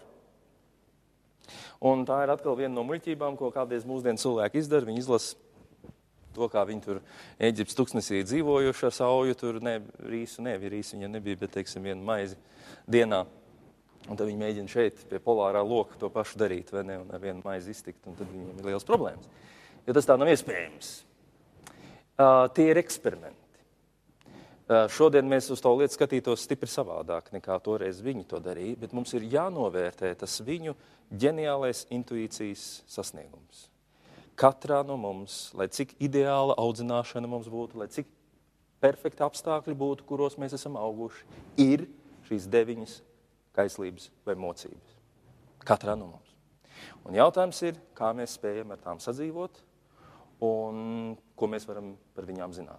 Un tā ir atkal viena no muļķībām, ko kādreiz mūsdienu cilvēki izdara. Viņi izlasa to, kā viņi tur Eģiptes tuksnesī dzīvojuši ar sauju, tur ne, rīsu, ne, rīsu viņiem nebija, bet, teiksim, vienu maizi dienā. Un tad viņi mēģina šeit pie polārā loka to pašu darīt, vai ne, un ar vienu maizi iztikt, un tad viņiem ir liels problēmas. Jo tas tā nav iespējams. Uh, tie ir eksperimenti. Uh, šodien mēs uz to lietu skatītos stipri savādāk, nekā toreiz viņi to darīja, bet mums ir jānovērtē tas viņu ģeniālais intuīcijas sasniegums. Katrā no mums, lai cik ideāla audzināšana mums būtu, lai cik perfekti apstākļi būtu, kuros mēs esam auguši, ir šīs deviņas kaislības vai mocības. Katrā no mums. Un jautājums ir, kā mēs spējam ar tām sadzīvot un ko mēs varam par viņām zināt.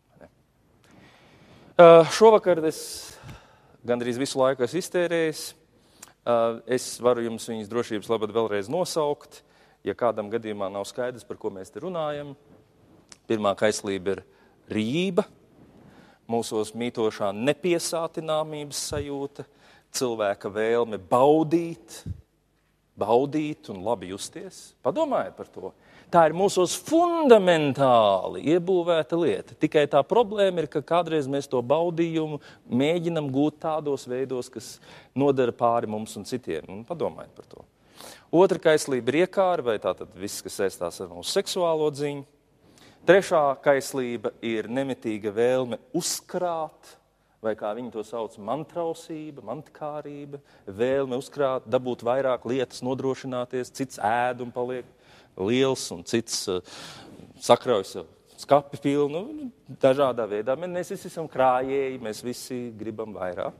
Uh, šovakar es gandrīz visu laiku esmu iztērējis. Uh, es varu jums viņas drošības labad vēlreiz nosaukt, ja kādam gadījumā nav skaidrs, par ko mēs te runājam. Pirmā kaislība ir rījība, mūsos mītošā nepiesātināmības sajūta, cilvēka vēlme baudīt, baudīt un labi justies. Padomājiet par to. Tā ir mūsos fundamentāli iebūvēta lieta. Tikai tā problēma ir, ka kādreiz mēs to baudījumu mēģinam gūt tādos veidos, kas nodara pāri mums un citiem. Un padomājiet par to. Otra kaislība ir iekāra, vai tātad viss, kas saistās ar mūsu seksuālo dziņu. Trešā kaislība ir nemitīga vēlme uzkrāt, vai kā viņi to sauc, mantrausība, mantkārība, vēlme uzkrāt, dabūt vairāk lietas, nodrošināties, cits ēd un paliek liels un cits uh, sakraujas skapi pilnu, dažādā veidā. Mēs visi esam krājēji, mēs visi gribam vairāk.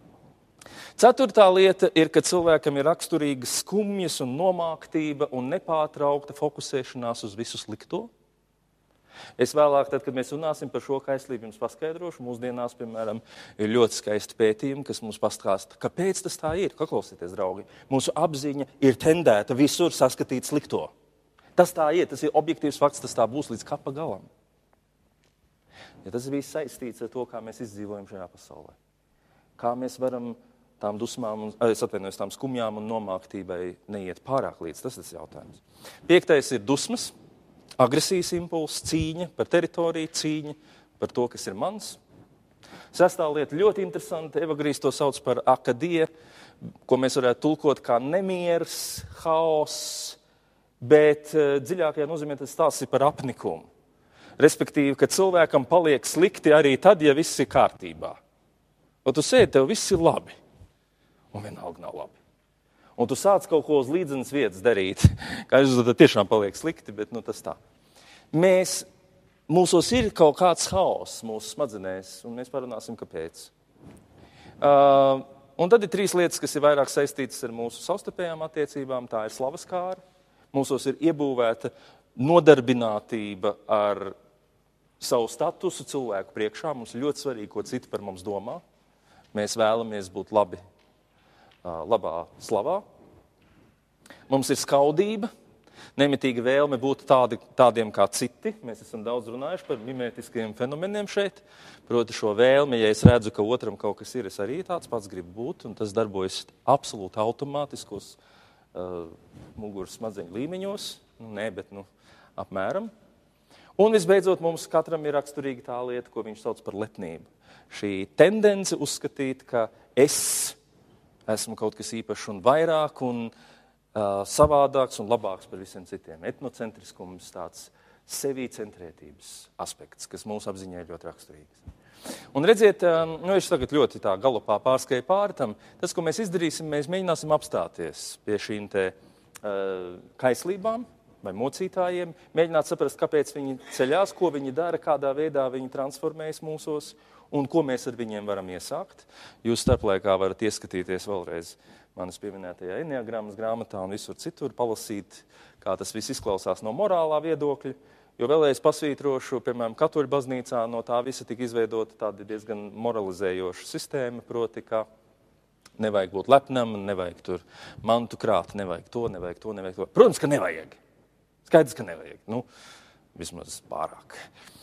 Ceturtā lieta ir, ka cilvēkam ir raksturīga skumjas un nomāktība un nepārtraukta fokusēšanās uz visu slikto. Es vēlāk, tad, kad mēs runāsim par šo kaislību, jums paskaidrošu. Mūsdienās, piemēram, ir ļoti skaisti pētījumi, kas mums pastāsta, kāpēc tas tā ir. Klausieties, draugi, mūsu apziņa ir tendēta visur saskatīt slikto. Tas tā ir, tas ir objektīvs fakts, tas tā būs līdz kapa galam. Ja tas bija saistīts ar to, kā mēs izdzīvojam šajā pasaulē. Kā mēs varam tām dusmām, es atvainojos, tām skumjām un nomāktībai neiet pārāk līdz, tas ir tas jautājums. Piektais ir dusmas, agresijas impulss, cīņa par teritoriju, cīņa par to, kas ir mans. Sestā lieta ļoti interesanta, Evagrīs to sauc par akadie, ko mēs varētu tulkot kā nemieris, haoss, bet dziļākajā nozīmē tas stāsts ir par apnikumu. Respektīvi, ka cilvēkam paliek slikti arī tad, ja viss ir kārtībā. Un tu sēdi, tev viss ir labi, un vienalga nav labi. Un tu sāc kaut ko uz līdzenas vietas darīt, kā es tad tiešām paliek slikti, bet nu tas tā. Mēs, mūsos ir kaut kāds haoss mūsu smadzenēs, un mēs parunāsim, kāpēc. Uh, un tad ir trīs lietas, kas ir vairāk saistītas ar mūsu savstarpējām attiecībām. Tā ir slavas kāra. Mūsos ir iebūvēta nodarbinātība ar savu statusu cilvēku priekšā. Mums ir ļoti svarīgi, ko citi par mums domā. Mēs vēlamies būt labi, labā slavā. Mums ir skaudība, nemitīga vēlme būt tādi, tādiem kā citi. Mēs esam daudz runājuši par mimētiskajiem fenomeniem šeit. Proti šo vēlmi, ja es redzu, ka otram kaut kas ir, es arī tāds pats gribu būt, un tas darbojas absolūti automātiskos Uh, muguras smadzeņu līmeņos, nu, nē, bet nu, apmēram. Un visbeidzot, mums katram ir raksturīga tā lieta, ko viņš sauc par lepnību. Šī tendence uzskatīt, ka es esmu kaut kas īpašs un vairāk un uh, savādāks un labāks par visiem citiem. Etnocentriskums, tāds sevī centrētības aspekts, kas mūsu apziņā ir ļoti raksturīgs. Un redziet, nu, es tagad ļoti tā galopā pārskrēju pāri tam. Tas, ko mēs izdarīsim, mēs mēģināsim apstāties pie šīm te uh, kaislībām vai mocītājiem, mēģināt saprast, kāpēc viņi ceļās, ko viņi dara, kādā veidā viņi transformējas mūsos un ko mēs ar viņiem varam iesākt. Jūs starplaikā varat ieskatīties vēlreiz manas pieminētajā Enneagrammas grāmatā un visur citur, palasīt, kā tas viss izklausās no morālā viedokļa. Jo vēlreiz pasvītrošu, piemēram, Katoļu baznīcā no tā visa tika izveidota tāda diezgan moralizējoša sistēma, proti, ka nevajag būt lepnam, nevajag tur mantu krāt, nevajag to, nevajag to, nevajag to. Protams, ka nevajag. Skaidrs, ka nevajag. Nu, vismaz pārāk.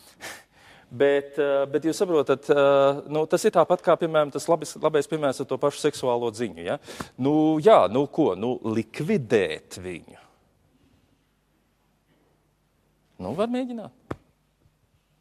Bet, bet jūs saprotat, nu, tas ir tāpat kā, piemēram, tas labis, labais piemērs ar to pašu seksuālo dziņu. Ja? Nu, jā, nu ko? Nu, likvidēt viņu. Nu, var mēģināt.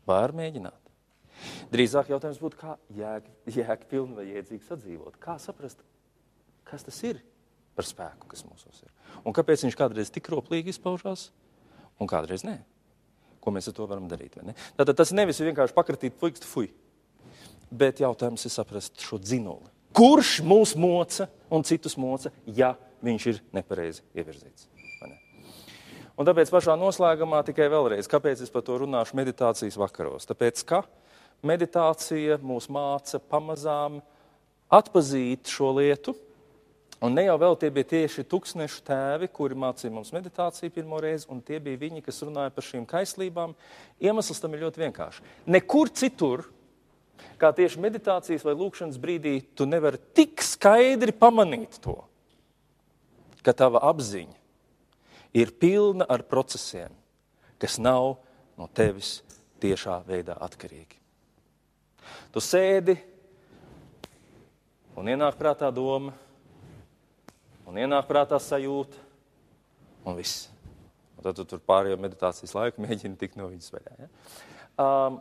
Var mēģināt. Drīzāk jautājums būtu, kā jēg, jēgpilni vai iedzīgi sadzīvot. Kā saprast, kas tas ir par spēku, kas mūsos ir. Un kāpēc viņš kādreiz tik roplīgi izpaužās, un kādreiz nē. Ko mēs ar to varam darīt, vai ne? Tātad tas nevis vienkārši pakratīt puikstu fuj, bet jautājums ir saprast šo dzinuli. Kurš mūs moca un citus moca, ja viņš ir nepareizi ievirzīts? Vai ne? Un tāpēc pašā noslēgumā tikai vēlreiz, kāpēc es par to runāšu meditācijas vakaros? Tāpēc, ka meditācija mūs māca pamazām atpazīt šo lietu, un ne jau vēl tie bija tieši tuksnešu tēvi, kuri mācīja mums meditāciju pirmo reizi, un tie bija viņi, kas runāja par šīm kaislībām. Iemesls tam ir ļoti vienkārši. Nekur citur, kā tieši meditācijas vai lūkšanas brīdī, tu nevari tik skaidri pamanīt to, ka tava apziņa ir pilna ar procesiem, kas nav no tevis tiešā veidā atkarīgi. Tu sēdi un ienāk prātā doma, un ienāk prātā sajūta, un viss. Un tad tu tur pārējo meditācijas laiku mēģini tikt no viņas vaļā. Ja? Um,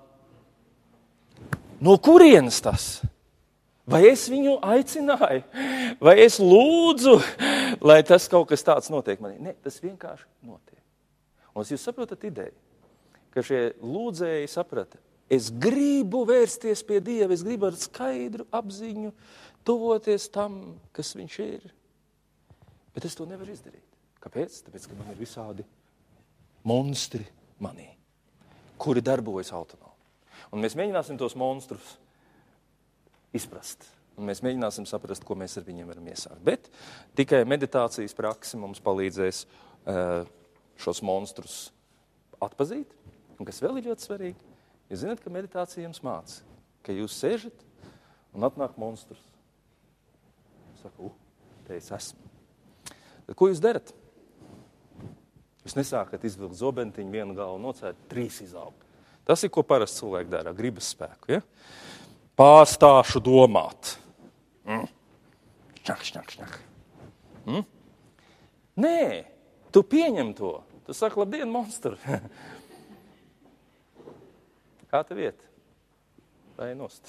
no kurienes tas? Vai es viņu aicināju? Vai es lūdzu, lai tas kaut kas tāds notiek manī? Ne, tas vienkārši notiek. Un jūs saprotat ideju, ka šie lūdzēji saprata, es gribu vērsties pie Dieva, es gribu ar skaidru apziņu tuvoties tam, kas viņš ir. Bet es to nevaru izdarīt. Kāpēc? Tāpēc, ka man ir visādi monstri manī, kuri darbojas autonomi. Un mēs mēģināsim tos monstrus izprast. Un mēs mēģināsim saprast, ko mēs ar viņiem varam iesākt. Bet tikai meditācijas prakse mums palīdzēs uh, šos monstrus atpazīt. Un kas vēl ir ļoti svarīgi, jūs zināt, ka meditācija jums māca, ka jūs sēžat un atnāk monstrs. Saku, uh, te es esmu. Tad, ko jūs darat? Jūs nesākat izvilkt zobentiņu, vienu galvu nocēt, trīs izaug. Tas ir, ko parasti cilvēki dara, gribas spēku. Ja? Pārstāšu domāt. Mm. Šņak, šņak, šņak. Mm? Nē, tu pieņem to. Tu saki, labdien, monstru. Kā tev iet? Vai nost?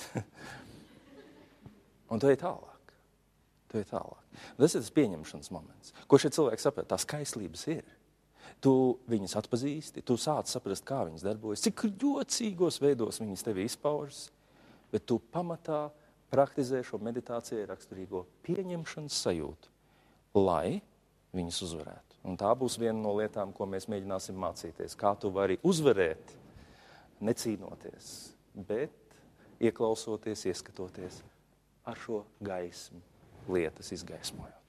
Un tu ej tālāk. Tu ej tālāk. Tas ir tas pieņemšanas moments. Ko šie cilvēki saprot? Tās kaislības ir. Tu viņas atpazīsti, tu sāc saprast, kā viņas darbojas, cik jocīgos veidos viņas tevi izpaužas, bet tu pamatā praktizē šo meditācijai raksturīgo pieņemšanas sajūtu, lai viņas uzvarētu. Un tā būs viena no lietām, ko mēs mēģināsim mācīties. Kā tu vari uzvarēt, necīnoties, bet ieklausoties, ieskatoties ar šo gaismu lietas izgaismojot.